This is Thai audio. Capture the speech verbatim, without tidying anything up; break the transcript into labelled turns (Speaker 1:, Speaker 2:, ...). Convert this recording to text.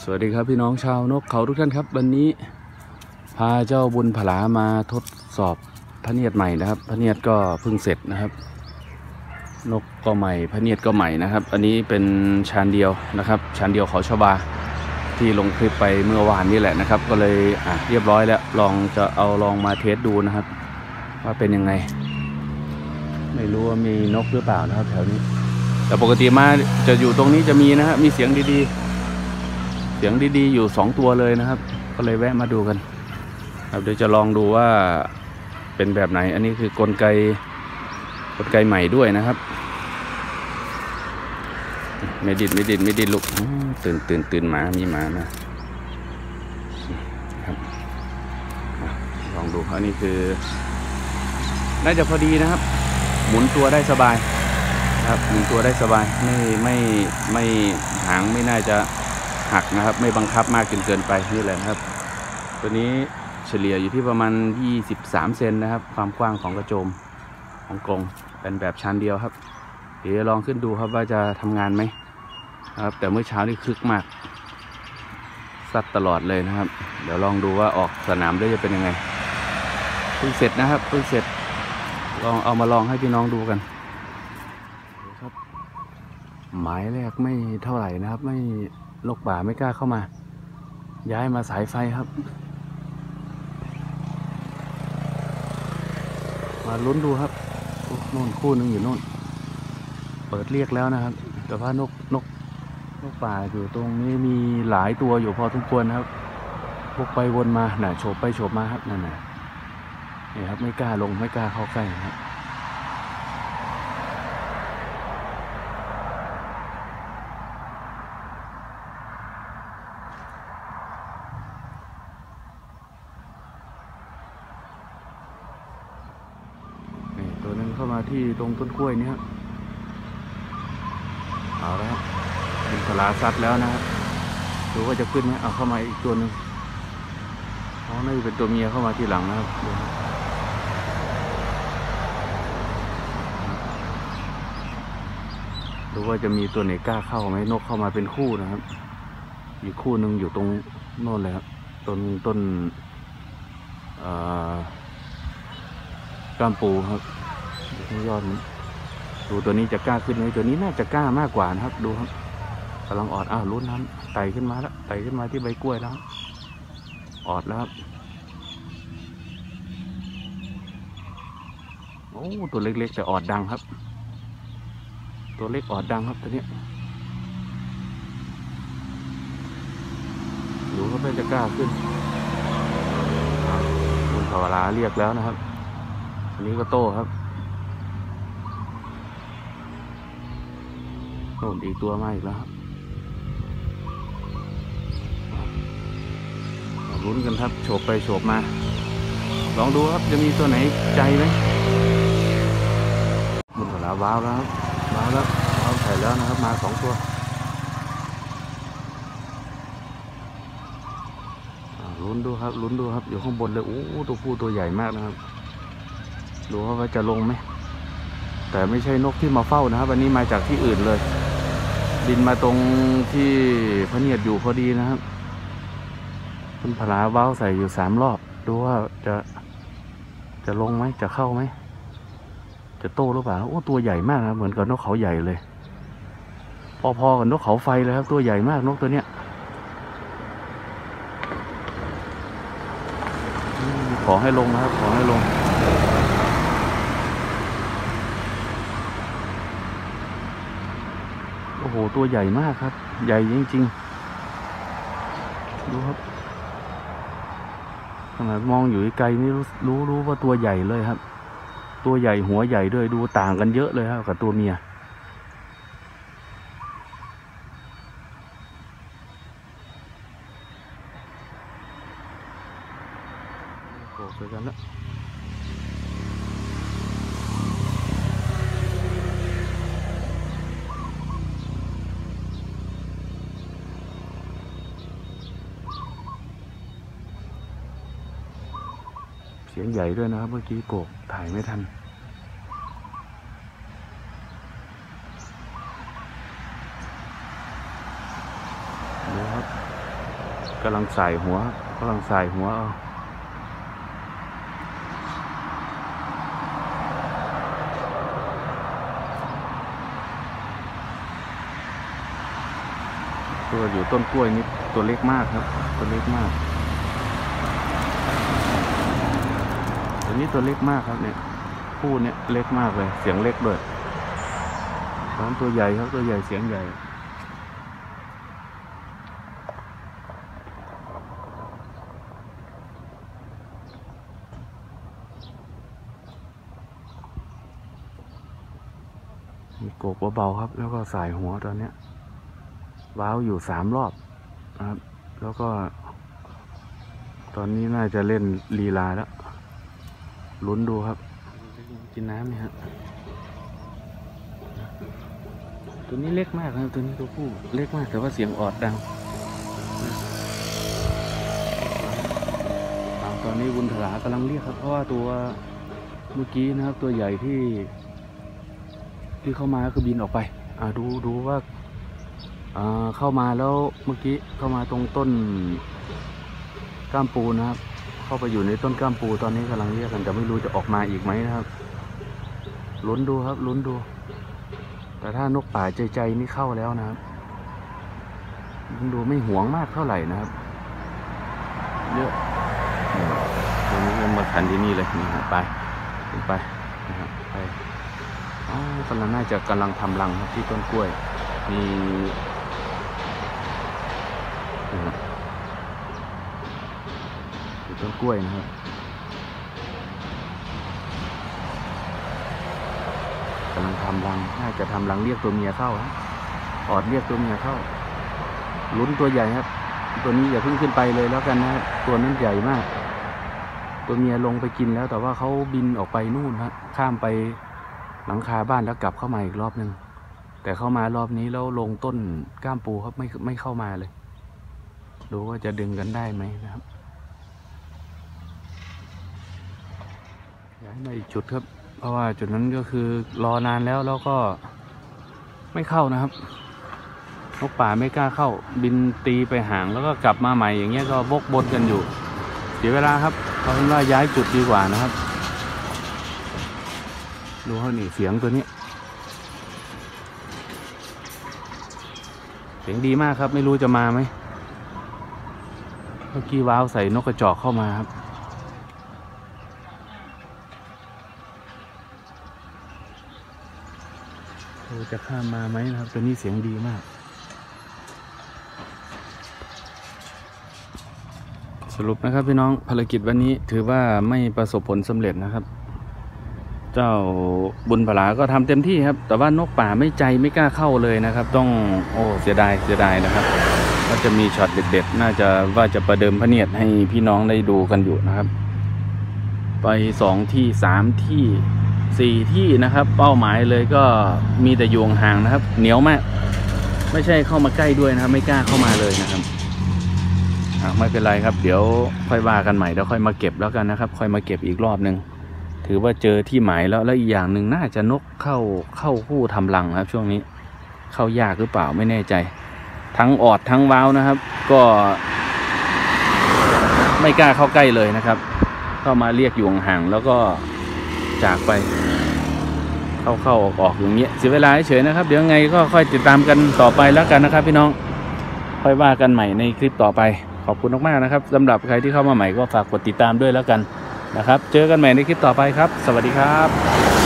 Speaker 1: สวัสดีครับพี่น้องชาวนกเขาทุกท่านครับวันนี้พาเจ้าบุญผลามาทดสอบพระเนียดใหม่นะครับพระเนียดก็เพิ่งเสร็จนะครับนกก็ใหม่พระเนียดก็ใหม่นะครับอันนี้เป็นชานเดียวนะครับชานเดียวเขาชบาที่ลงคลิปไปเมื่อวานนี่แหละนะครับก็เลยอ่ะเรียบร้อยแล้วลองจะเอาลองมาเทสดูนะครับว่าเป็นยังไงไม่รู้ว่ามีนกหรือเปล่านะครับแถวนี้แต่ปกติมาจะอยู่ตรงนี้จะมีนะฮะมีเสียงดีๆเสียงดีๆอยู่สองตัวเลยนะครับก็เลยแวะมาดูกันครับเดี๋ยวจะลองดูว่าเป็นแบบไหนอันนี้คือกลไกกลไกใหม่ด้วยนะครับไม่ดิดไม่ดิดไม่ดิดลูกตื่นตื่นตื่นหมามีหมามาครับลองดูอันนี้คือน่าจะพอดีนะครับหมุนตัวได้สบายครับหมุนตัวได้สบายไม่ไม่ไม่หางไม่น่าจะหักนะครับไม่บังคับมากจนเกินไปนี่แหละครับตัวนี้เฉลี่ยอยู่ที่ประมาณยี่สิบสามเซนนะครับความกว้างของกระโจมของกรงเป็นแบบชั้นเดียวครับเดี๋ยวลองขึ้นดูครับว่าจะทำงานไหมครับแต่เมื่อเช้านี่คึกมากซัดตลอดเลยนะครับเดี๋ยวลองดูว่าออกสนามได้จะเป็นยังไงเพิ่งเสร็จนะครับเพิ่งเสร็จลองเอามาลองให้พี่น้องดูกันครับหมายแรกไม่เท่าไหร่นะครับไม่นกป่าไม่กล้าเข้ามาย้ายมาสายไฟครับมาลุ้นดูครับโน่นคู่หนึ่งอยู่โน่นเปิดเรียกแล้วนะครับแต่ว่านกนกนกป่าอยู่ตรงนี้มีหลายตัวอยู่พอสมควรครับพวกไปวนมาน่ะโฉบไปโฉบมาครับนั่นน่ะนี่ครับไม่กล้าลงไม่กล้าเข้าใกล้ครับตัวนึงเข้ามาที่ตรงต้นกล้วยนี้ครับเอาแล้วเป็นพลาซัดแล้วนะครับดูว่าจะขึ้นไหมเอาเข้ามาอีกตัวหนึ่งอ๋อน่าจะเป็นตัวเมียเข้ามาที่หลังนะครับดูว่าจะมีตัวไหนกล้าเข้าไหมนกเข้ามาเป็นคู่นะครับอีกคู่หนึ่งอยู่ตรงโน่นเลยครับต้นต้นก้ามปูครับยอดนี้ดูตัวนี้จะกล้าขึ้นไหมตัวนี้น่าจะกล้ามากกว่านะครับดูครับกำลังออดอ้าวลุ้นน้ำไต่ขึ้นมาแล้วไต่ขึ้นมาที่ใบกล้วยแล้วออดแล้วครับโอ้ตัวเล็กๆแต่ออดดังครับตัวเล็กออดดังครับตัวนี้ดูเขาไม่จะกล้าขึ้นคุณภาวราเรียกแล้วนะครับอันนี้ก็โต้ครับโน่นอีกตัวมาอีกแล้วครับลุ้นกันครับโฉบไปโฉบมาลองดูครับจะมีตัวไหนใจไหมบุญผลาว้าวแล้วครับว้าวแล้วว้าวใส่แล้วนะครับมาสองตัวลุ้นดูครับลุ้นดูครับอยู่ข้างบนเลยโอ้ตัวผู้ตัวใหญ่มากนะครับดูว่าจะลงไหมแต่ไม่ใช่นกที่มาเฝ้านะครับวันนี้มาจากที่อื่นเลยบินมาตรงที่พระเนียดอยู่พอดีนะครับคุณผลาว้าวใส่อยู่สามรอบดูว่าจะจะลงไหมจะเข้าไหมจะโตหรือเปล่าโอ้ตัวใหญ่มากนะเหมือนกับนกเขาใหญ่เลยพอๆกับนกเขาไฟเลยครับตัวใหญ่มากนกตัวเนี้ยขอให้ลงนะครับขอให้ลงโอ้โหตัวใหญ่มากครับใหญ่จริงๆดูครับขนาดมองอยู่ไกลนี่รู้รู้รู้ว่าตัวใหญ่เลยครับตัวใหญ่หัวใหญ่ด้วยดูต่างกันเยอะเลยครับกับตัวเมียโผล่กันแล้วเสียงใหญ่ด้วยนะครับเมื่อกี้โกกถ่ายไม่ทันดูครับกำลังใส่หัวกำลังใส่หัวตัวอยู่ต้นกล้วยนี่ตัวเล็กมากครับตัวเล็กมากตัวนี้ตัวเล็กมากครับเนี่ยคู่เนี่ยเล็กมากเลยเสียงเล็กด้วยตอนตัวใหญ่ครับตัวใหญ่เสียงใหญ่มีโกกเบาๆครับแล้วก็สายหัวตอนเนี้ยว้าวอยู่สามรอบนะครับแล้วก็ตอนนี้น่าจะเล่นลีลาแล้วลุ้นดูครับกินน้ำนี่ครับตัวนี้เล็กมากครับตัวนี้ตัวผู้เล็กมากแต่ว่าเสียงออดดังตอนนี้บุญถลากำลังเรียกครับเพราะว่าตัวเมื่อกี้นะครับตัวใหญ่ที่ที่เข้ามาก็คือบินออกไปอ่าดูดูว่าอ่าเข้ามาแล้วเมื่อกี้เข้ามาตรงต้นก้ามปูนะครับเข้าไปอยู่ในต้นก้ามปูตอนนี้กำลังเรียกกันแต่ไม่รู้จะออกมาอีกไหมนะครับลุ้นดูครับลุ้นดูแต่ถ้านกป่าใจใจนี่เข้าแล้วนะครับดูไม่หวงมากเท่าไหร่นะครับเยอะตรงนี้มาขันที่นี่เลยนี่ครับไปไปนะครับไปอ๋อกำลังน่าจะกำลังทำรังครับที่ต้นกล้วยมีอยู่ต้นกล้วยนะครับกำลังทำรังน่าจะทำรังเรียกตัวเมียเข้าครับออดเรียกตัวเมียเข้าลุ้นตัวใหญ่ครับตัวนี้อย่าเพิ่งขึ้นไปเลยแล้วกันนะครับตัวนั้นใหญ่มากตัวเมียลงไปกินแล้วแต่ว่าเขาบินออกไปนู่นครับข้ามไปหลังคาบ้านแล้วกลับเข้ามาอีกรอบนึงแต่เข้ามารอบนี้แล้วลงต้นก้ามปูครับไม่ไม่เข้ามาเลยดูว่าจะดึงกันได้ไหมนะครับย้ายมาอีกจุดครับเพราะว่าจุดนั้นก็คือรอนานแล้วแล้วก็ไม่เข้านะครับนกป่าไม่กล้าเข้าบินตีไปห่างแล้วก็กลับมาใหม่อย่างเงี้ยก็บกบนกันอยู่เสียเวลาครับเอาเป็นว่าย้ายจุดดีกว่านะครับดูเขาหนีเสียงตัวนี้เสียงดีมากครับไม่รู้จะมาไหมเมื่อกี้ว้าวใส่นกกระจอกเข้ามาครับดูจะข้ามมาไหมนะครับตัวนี้เสียงดีมากสรุปนะครับพี่น้องภารกิจวันนี้ถือว่าไม่ประสบผลสำเร็จนะครับเจ้าบุญผลาก็ทำเต็มที่ครับแต่ว่านกป่าไม่ใจไม่กล้าเข้าเลยนะครับต้องโอ้เสียดายเสียดายนะครับก็จะมีช็อตเด็ดๆน่าจะว่าจะประเดิมพระเนียดให้พี่น้องได้ดูกันอยู่นะครับไปสองที่สามที่สี่ที่นะครับเป้าหมายเลยก็มีแต่ยวงห่างนะครับเหนียวมากไม่ใช่เข้ามาใกล้ด้วยนะครับไม่กล้าเข้ามาเลยนะครับไม่เป็นไรครับเดี๋ยวค่อยว่ากันใหม่แล้วค่อยมาเก็บแล้วกันนะครับค่อยมาเก็บอีกรอบนึงถือว่าเจอที่หมายแล้วแล้วอีกอย่างหนึ่งน่าจะนกเข้าเข้าคู่ทำรังครับช่วงนี้เข้ายากหรือเปล่าไม่แน่ใจทั้งออดทั้งว้าวนะครับก็ไม่กล้าเข้าใกล้เลยนะครับเข้ามาเรียกอยู่ห่างแล้วก็จากไปเข้าเข้าออกออกอย่างเงี้ยเสียเวลาเฉยนะครับเดี๋ยวไงก็ค่อยติดตามกันต่อไปแล้วกันนะครับพี่น้องค่อยว่ากันใหม่ในคลิปต่อไปขอบคุณมากๆนะครับสำหรับใครที่เข้ามาใหม่ก็ฝากกดติดตามด้วยแล้วกันนะครับเจอกันใหม่ในคลิปต่อไปครับสวัสดีครับ